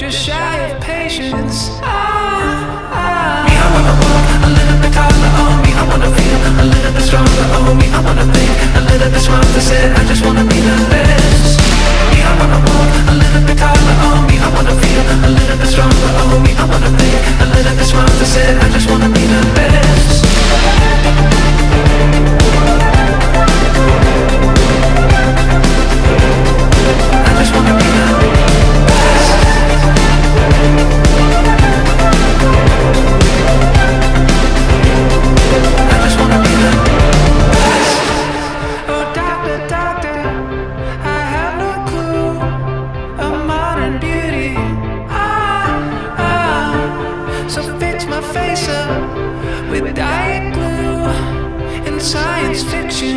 just shy of patience. Me, I wanna walk a little bit taller. Oh me, I wanna feel a little bit stronger. Oh me, I wanna think a little bit smarter. Said I just wanna be the best. Me, I wanna walk a little bit taller. Oh me, I wanna feel a little bit stronger. Oh me, I wanna think a little bit smarter. Said I just wanna be the best. I just wanna be the best. I just wanna be the best. Oh doctor, doctor, I have no clue of modern beauty. So fix my face up with diet glue in science fiction.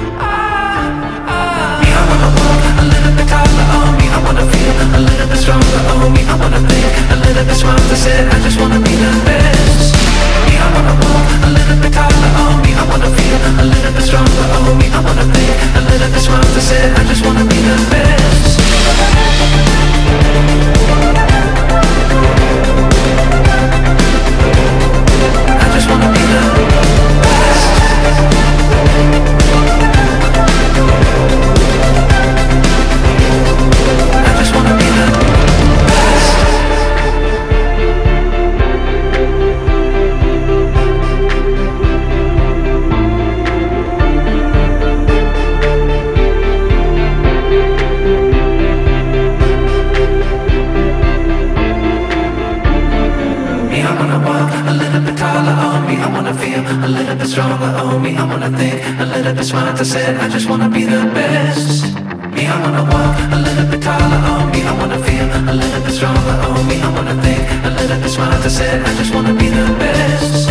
Me, I wanna walk a little bit taller. Oh me, I wanna feel a little bit stronger. Oh me, I wanna think a little bit smarter. Said I just wanna be the best. Me, I wanna walk a little bit taller. Oh me, I wanna feel a little bit stronger. Oh me, I wanna think a little bit smarter. Said I just wanna be the best. I just wanna be the best. I just wanna be the best. Me, I wanna walk a little bit taller. Oh me, I wanna feel a little bit stronger. Oh me, I wanna think a little bit smarter. Said I just wanna be the best. Me, I wanna walk a little bit taller. Oh me, I wanna feel a little bit stronger. Oh me, I wanna think a little bit smarter. Said I just wanna be the best.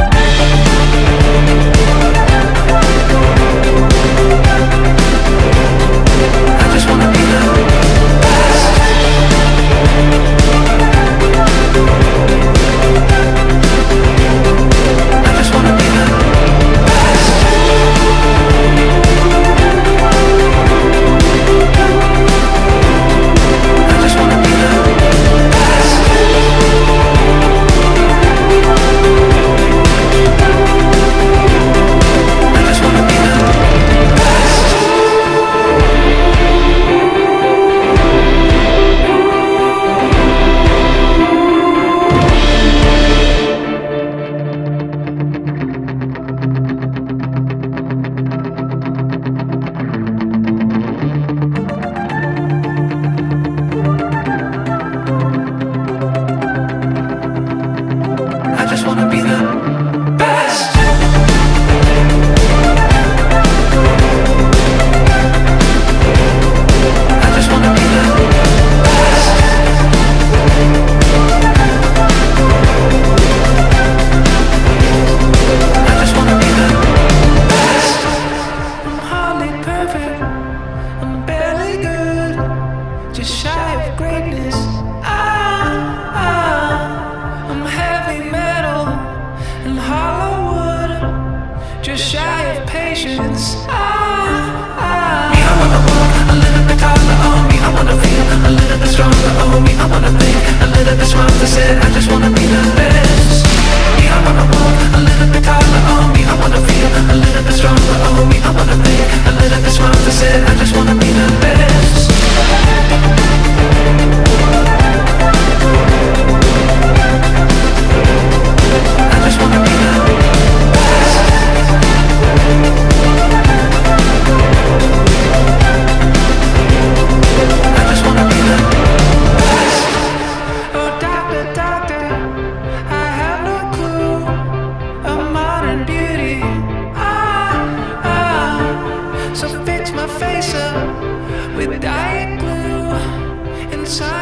I just wanna be the best. I just wanna be the best. I just wanna be the best. I just wanna be the best. I just wanna be the best. I just wanna be the best. I just wanna be the best. I'm hardly perfect, I'm barely good, just shy of greatness. I'm heavy metal and hollow wood, just shy of patience. Me, I wanna walk a little bit taller. Oh me, I wanna feel a little bit stronger. Oh me, I wanna think a little bit smarter. Said I just wanna be the best. Me, I wanna walk a little bit taller. Oh me, I wanna feel a little bit stronger. Oh me, I wanna think a little bit smarter. Said I just wanna be the best. I just wanna be the best. I just wanna be the best. Oh doctor, doctor, I have no clue of modern beauty. So fix my face up with diet glue inside.